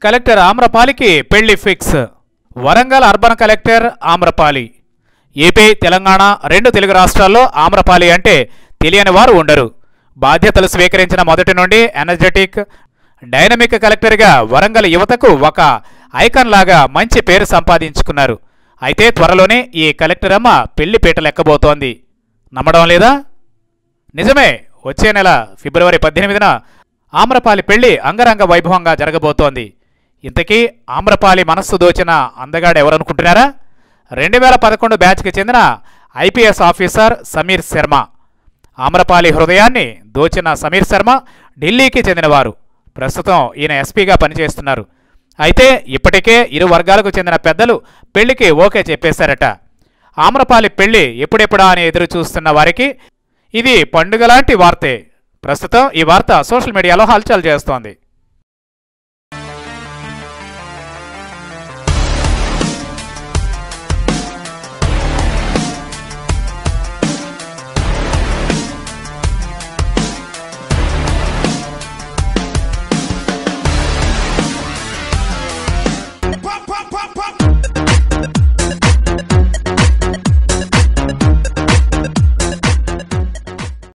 Collector ఆమ్రపాలికి పెళ్లి fix. Warangal urban collector Amrapali. AP, Telangana రెండు తెలుగు రాష్ట్రాల్లో ఆమ్రపాలి అంటే తెలియని వారు ఉండరు. బాధ్యతలు స్వీకరించిన మొదటి నుండి ఎనర్జెటిక్, డైనమిక్ కలెక్టర్గా వరంగల్ యువతకు ఒక ఐకాన్ లాగా మంచి పేరు సంపాదించుకున్నారు. అయితే త్వరలోనే ఈ కలెక్టర్ అమ్మ పెళ్లి పీటలు ఎక్కబోతోంది. నమ్మడం లేదా? నిజమే. వచ్చే నెల ఫిబ్రవరి 18న ఆమ్రపాలి పెళ్లి అంగరంగ వైభవంగా జరగబోతోంది. ఇంతకీ ఆమ్రపాలి మనస్సు దోచిన అందగాడు ఎవరనుకుంటున్నారా? 2011 బ్యాచ్కి చెందిన ఐపీఎస్ ఆఫీసర్ సమీర్ శర్మ. ఆమ్రపాలి హృదయాన్ని దోచిన సమీర్ శర్మ ఢిల్లీకి చెందినవారు. ప్రస్తుతం ఈయన ఎస్పీగా పనిచేస్తున్నారు. అయితే ఇప్పటికే ఇరు వర్గాలకు చెందిన పెద్దలు పెళ్లికి ఓకే చెప్పేశారట. ఆమ్రపాలి పెళ్లి ఎప్పుడెప్పుడా అని ఎదురు చూస్తున్న వారికి ఇది పండుగలాంటి వార్తే. ప్రస్తుతం ఈ వార్త సోషల్ మీడియాలో హల్చల్ చేస్తోంది.